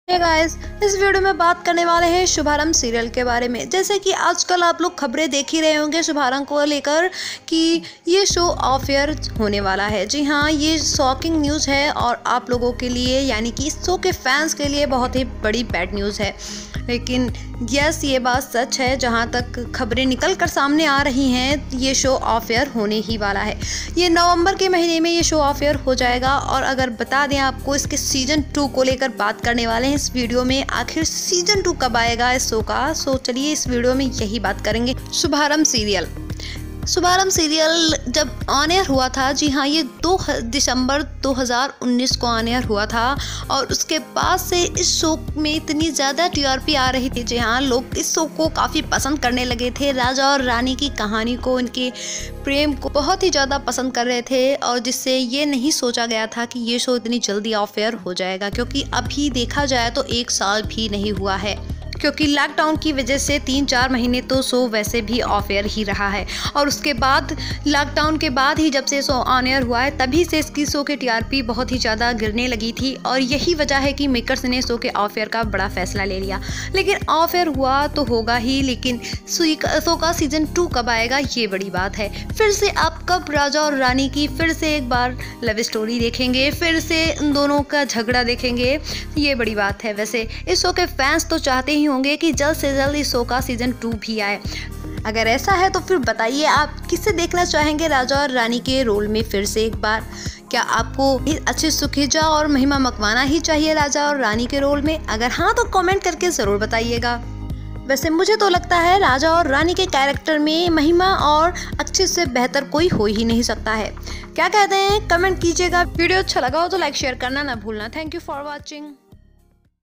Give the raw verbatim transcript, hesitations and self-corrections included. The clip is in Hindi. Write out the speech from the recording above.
हे गाइस, इस वीडियो में बात करने वाले हैं शुभारंभ सीरियल के बारे में। जैसे कि आजकल आप लोग खबरें देख ही रहे होंगे शुभारंभ को लेकर कि ये शो ऑफ एयर होने वाला है। जी हाँ, ये शॉकिंग न्यूज़ है और आप लोगों के लिए यानी कि इस शो के फैंस के लिए बहुत ही बड़ी बैड न्यूज़ है। लेकिन यस, ये बात सच है। जहाँ तक खबरें निकल कर सामने आ रही हैं, ये शो ऑफ एयर होने ही वाला है। ये नवंबर के महीने में ये शो ऑफ एयर हो जाएगा। और अगर बता दें आपको, इसके सीजन टू को लेकर बात करने वाले हैं इस वीडियो में। आखिर सीजन टू कब आएगा इस शो का, सो चलिए इस वीडियो में यही बात करेंगे। शुभारंभ सीरियल शुभारंभ सीरियल जब ऑन एयर हुआ था, जी हाँ, ये दो दिसंबर दो हज़ार उन्नीस को ऑन एयर हुआ था। और उसके बाद से इस शो में इतनी ज़्यादा टीआरपी आ रही थी। जी हाँ, लोग इस शो को काफ़ी पसंद करने लगे थे। राजा और रानी की कहानी को, इनके प्रेम को बहुत ही ज़्यादा पसंद कर रहे थे। और जिससे ये नहीं सोचा गया था कि ये शो इतनी जल्दी ऑफ एयर हो जाएगा, क्योंकि अभी देखा जाए तो एक साल भी नहीं हुआ है। क्योंकि लॉकडाउन की वजह से तीन चार महीने तो शो वैसे भी ऑफ एयर ही रहा है। और उसके बाद लॉकडाउन के बाद ही जब से शो ऑन एयर हुआ है, तभी से इसकी शो की टीआरपी बहुत ही ज़्यादा गिरने लगी थी। और यही वजह है कि मेकर्स ने शो के ऑफ एयर का बड़ा फैसला ले लिया। लेकिन ऑफ एयर हुआ तो होगा ही, लेकिन शो का सीजन टू कब आएगा ये बड़ी बात है। फिर से आप कब राजा और रानी की फिर से एक बार लव स्टोरी देखेंगे, फिर से उन दोनों का झगड़ा देखेंगे, ये बड़ी बात है। वैसे इस शो के फैंस तो चाहते ही होंगे कि जल्द से जल्द इस शो का सीजन टू भी आए। अगर ऐसा है तो फिर बताइए, आप किससे देखना चाहेंगे राजा और रानी के रोल में फिर से एक बार? क्या आपको अच्छे सुखेजा और महिमा मकवाना ही चाहिए राजा और रानी के रोल में? अगर हाँ तो कमेंट करके ज़रूर बताइएगा। वैसे मुझे तो लगता है राजा और रानी के कैरेक्टर में महिमा और अच्छे से बेहतर कोई हो ही नहीं सकता है। क्या कहते हैं, कमेंट कीजिएगा। वीडियो अच्छा लगा हो तो लाइक शेयर करना ना भूलना। Thank you for watching.